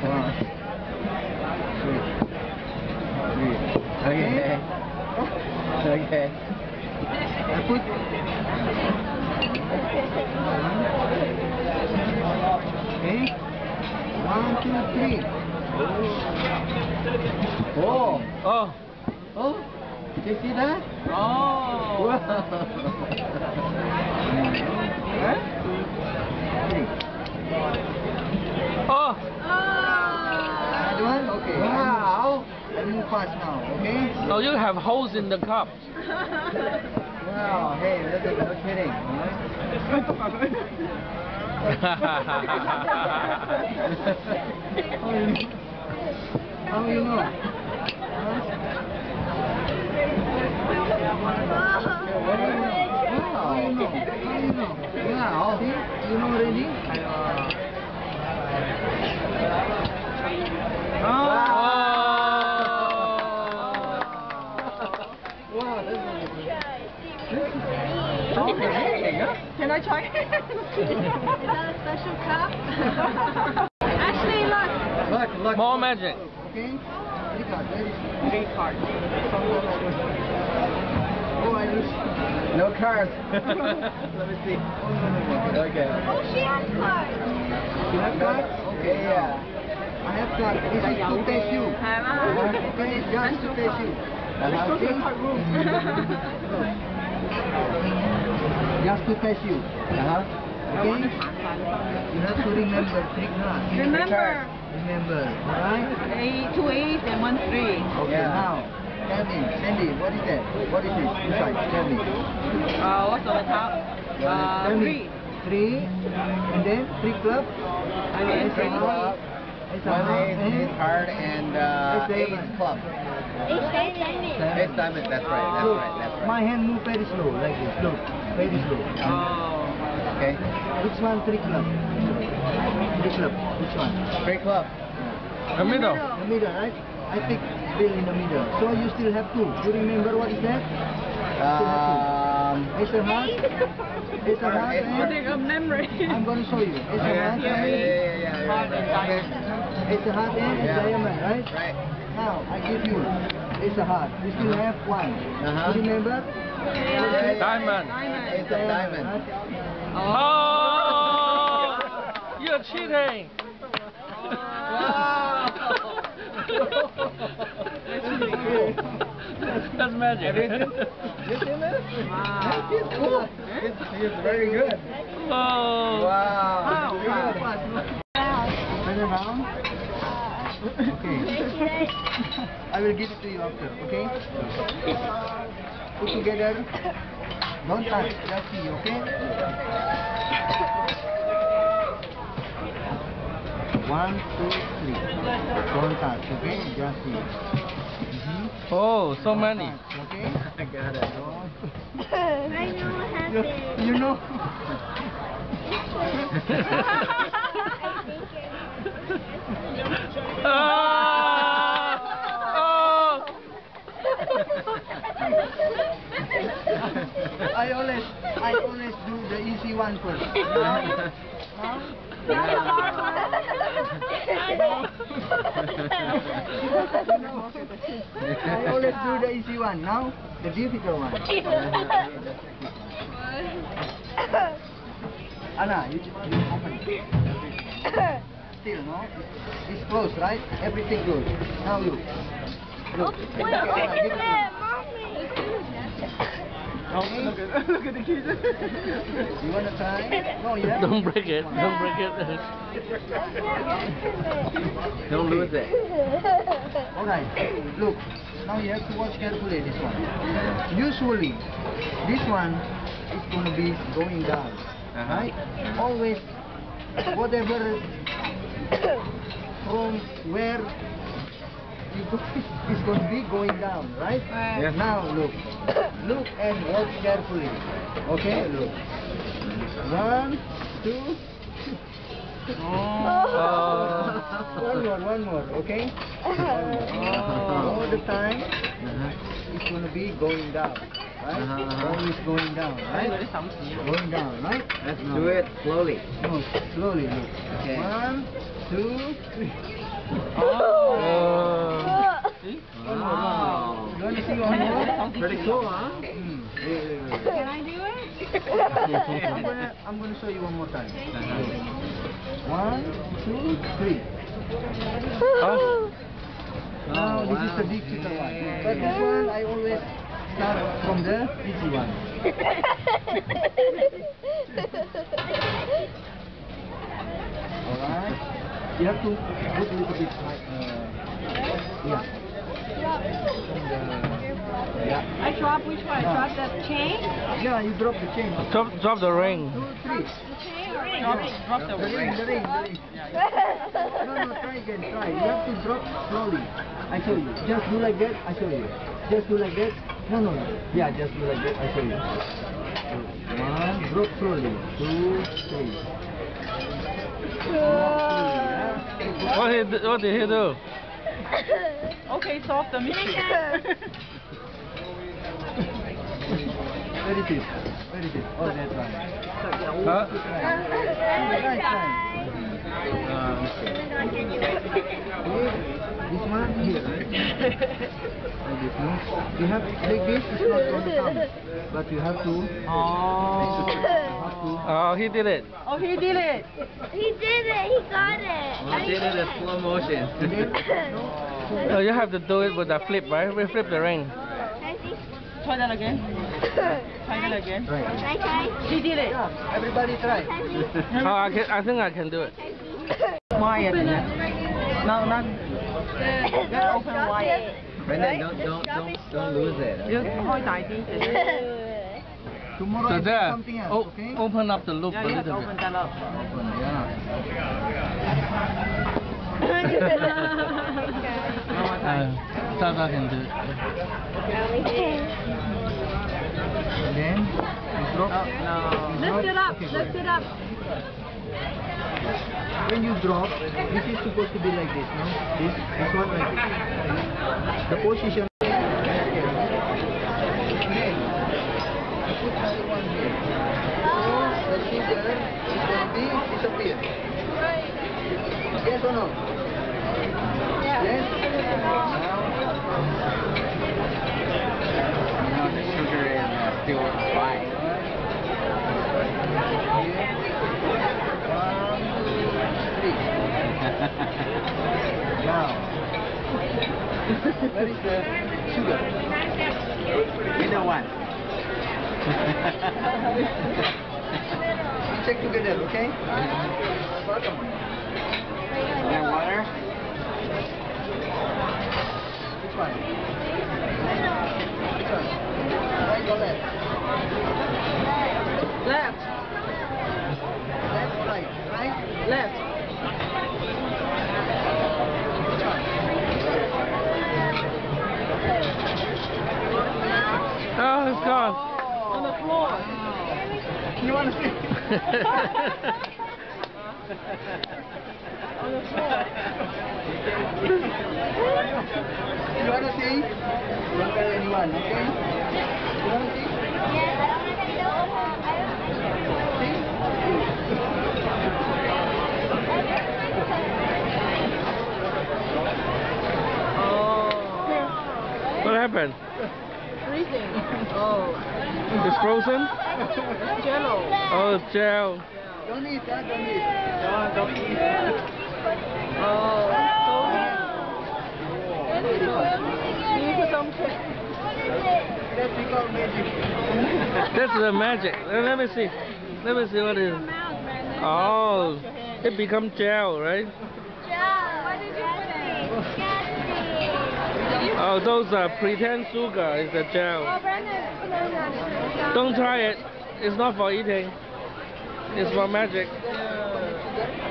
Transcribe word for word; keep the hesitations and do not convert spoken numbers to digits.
One, two, three. Okay. Okay. I put. Okay. One, two, three. Oh. Oh. Oh. Did you see that? Oh. Wow. Huh? Three. Oh. That one? Okay. Wow. I move fast now, okay? Oh, you have holes in the cup. Wow. Hey, look at no kidding. How do you know? How do you know? How do you know? How do you know? Wow. See? You know already? Oh. Wow, that's really good. Can I try? Is that a special cup? Actually, look. Look, look. More magic. Okay? Three cards. Three cards. Oh, I lose. No cards. Let me see. Oh, no, no, no. Okay. Oh, she has cards. You have cards? Okay, yeah. I have cards. This is to test you. Okay, just to test you. Let's go to the card room. Just to test you. Uh-huh. Okay? You have to remember three cards. Remember. Remember. Alright? Eight, two eights and one three. Okay, yeah. Now, tell me, Sandy, what is that? What is this inside? Tell me. Uh, what's on the top? Uh, tell three. me. Three. And then three club. And then three club. One ace, ace card, and uh, ace club. Ace diamond. Ace diamond, that's right, that's Look, right, that's right. my hand move very slow, like this. Look, very slow. Oh. Okay. Which one? Three club. Three club. Which one? Three club. The middle. The middle, right? I pick bill in the middle. So you still have two. You remember what is that? Um, Ace of heart. Ace of heart. Ace of heart. A memory. I'm going to show you. Ace of heart. yeah, yeah, yeah, yeah, Heart and diamond. Ace of heart and Yeah. diamond, right? Right. Now I give you ace of heart. You still have one. Uh-huh. You remember? Yeah, Diamond. Ace of diamond. Right? Oh. You're cheating. That's magic. You see this? Wow. It's cool. It's, it's very good. Oh. Wow. Wow. Turn around. Okay. I will give it to you after, okay? Put together. Don't touch, just see, okay? One, two, three. Don't touch, okay? Just see. Mm-hmm. Oh, so many. Okay? I got it. I know what You, happened. you know. Ah! Oh! I always, I always do the easy one first. That's a hard one. I always do the easy one. Now, the difficult one. Anna, you, you open it. Still, no? It's, it's closed, right? Everything closed. Now look. Look. Wait, Anna, look give at it to me. that, mommy. Oh, look at, look at the keys. You want to try? No, you have Don't break it. Don't break it. Don't lose it. Alright, look. Now you have to watch carefully this one. Usually, this one is going to be going down. Uh-huh. Right? Always, whatever from where you go is going to be going down, right? Yes. Now look, look and watch carefully. Okay, look. One, two. Oh. One more, one more, okay? One more. All the time, it's going to be going down, right? Uh-huh. Always going down, right? Going down, right? Let's No. do it slowly. No, slowly, look. Okay. One, two, three. Pretty cool, huh? Mm. Can I do it? I'm gonna I'm gonna show you one more time. One, two, three. Oh. Now this is the difficult one. But this one I always start from the easy one. Alright. You have to put a little bit like uh, yeah. From the, yeah. I drop which one? No. Drop the chain? Yeah, you drop the chain. Drop, drop the ring. Two, three. The chain or ring? Drop, drop the The ring, ring. the ring, the ring. No, no, try again, try. You have to drop slowly. I show you. Just do like that, I show you. Just do like that. No, no, no. Yeah, just do like that, I show you. One, drop slowly. Two, three. What did, what did he do? Okay, solve the mystery. Where is it? Where is it? Oh, that's right. Huh? Right, right. Uh, Here, this one here, right? Like this, no? You have, like this, it's not going to come. But you have to, Oh. you have to, oh, he did it. Oh, he did it. He did it. He got it. He did it in slow motion. and then, no? Oh, you have to do it with a flip, right? We flip the ring. Try that again. Try that again. Right. I try. He did it. Yeah, everybody try. Oh, I can. I think I can do it. Wide. No, not. Just open wide. Brendan, don't, don't, don't, don't lose it. 要開大啲。 Tomorrow So I do there, something else, o okay? open up the loop Yeah, a you have to little open bit. that up. Open, yeah. Uh, Tata can do it. And then, you drop. No. Lift it up. Lift it up. When you drop, this is supposed to be like this, no? This, this one like this. The position. Then, you put another one here. So, the sugar is going to be disappear. Yes or no? Yes? Now the sugar is uh, still fine. One, three. Now, where is the sugar? Middle one. Check together, okay? And water? Which one? Which one? Right or left? Left. Left or right? Right? Left. Which one? Oh, it's gone. On the floor. You want to see? On the floor. You want to see? Don't tell anyone, okay? You want to see? What happened? Freezing. Oh. It's frozen? Jello. Oh, gel. Don't eat, huh? Don't eat. No, don't eat. Oh. You put some That's because magic. That's the magic. Uh, Let me see. Let me see what it is. Oh, it becomes gel, right? Oh, those are pretend sugar. It's a gel. Don't try it. It's not for eating. It's for magic.